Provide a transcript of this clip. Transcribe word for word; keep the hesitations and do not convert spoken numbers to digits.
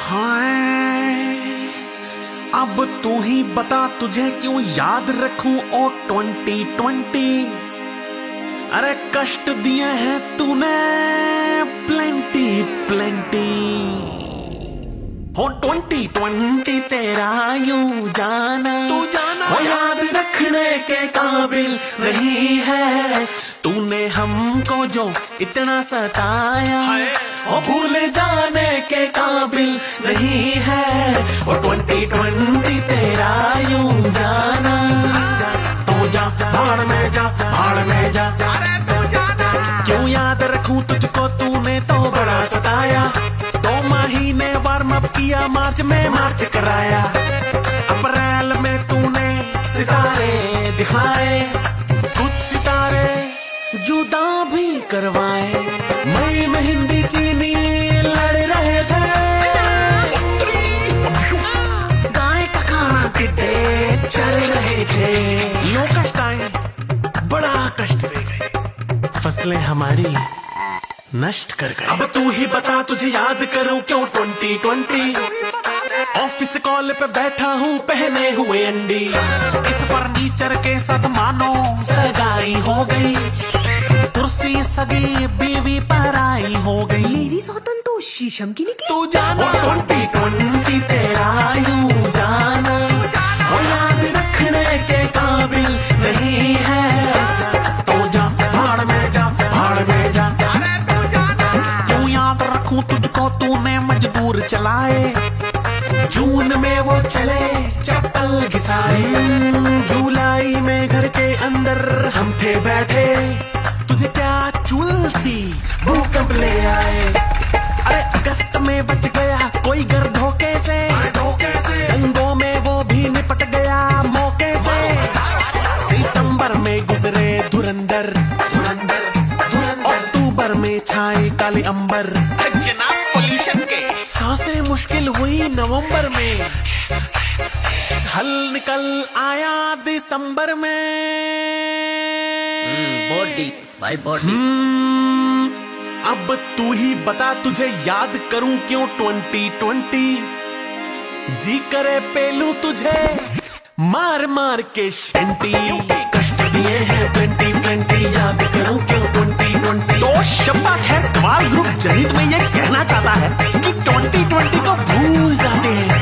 हाय अब तू ही बता तुझे क्यों याद रखूं ओ ट्वेंटी ट्वेंटी। अरे कष्ट दिए हैं तूने प्लेंटी प्लेंटी। हो ट्वेंटी ट्वेंटी तेरा यूं जाना तू जाना वो याद रखने के काबिल नहीं है। तूने हमको जो इतना सताया वो भूल जाने के काबिल नहीं है। वो ट्वेंटी ट्वेंटी तेरा यूं जाना तो जा भाड़ में जा भाड़ में जा। क्यों याद रखूं तुझको तूने तो बड़ा सताया। दो महीने वार्म अप किया मार्च में मार्च कराया। अप्रैल में तूने सितारे दिखाए कुछ सितारे जुदा भी करवाए। मई में हिंदी चीनी लड़ रहे थे। गाय का खाना टिड्डे चल रहे थे। यो कष्ट आए बड़ा कष्ट दे गए फसलें हमारी नष्ट कर गए। अब तू ही बता तुझे याद करूं क्यों ट्वेंटी ट्वेंटी। ऑफिस कॉल पे बैठा हूँ पहने हुए अंडी। इस फर्नीचर के साथ मानो सगाई हो गई। कुर्सी सगी बीवी पराई हो गई। मेरी सौतन तो शीशम की निकली। तू जाना ट्वेंटी ट्वेंटी तेरा यूं जाना वो याद रखने के काबिल नहीं है। तो जा भाड़ में जा भाड़ में जा। क्यों याद रखूं तुझको तूने मजबूर चलाए। जून में वो चले चप्पल घिसाए। जुलाई में घर के अंदर हम थे बैठे। तुझे क्या चुल थी भूकंप ले आए। अरे अगस्त में बच गया कोई घर धोखे से। दंगों में वो भी निपट गया मौके से। सितंबर में गुजरे धुरंधर अक्टूबर में छाए काले अंबर। जनाब पोल्यूशन के सांसें मुश्किल हुई नवंबर में। हल निकल आया दिसंबर में। बॉडी भाई बॉडी। अब तू ही बता तुझे याद करूं क्यों ट्वेंटी ट्वेंटी। जी करे पेलू तुझे मार मार के शंटी। कष्ट दिए हैं प्लेंटी प्लेंटी याद करूं क्यों ट्वेंटी ट्वेंटी। तो शब्बा खैर कमाल ग्रुप जनहित में ये कहना चाहता है कि ट्वेंटी ट्वेंटी को भूल जाते हैं।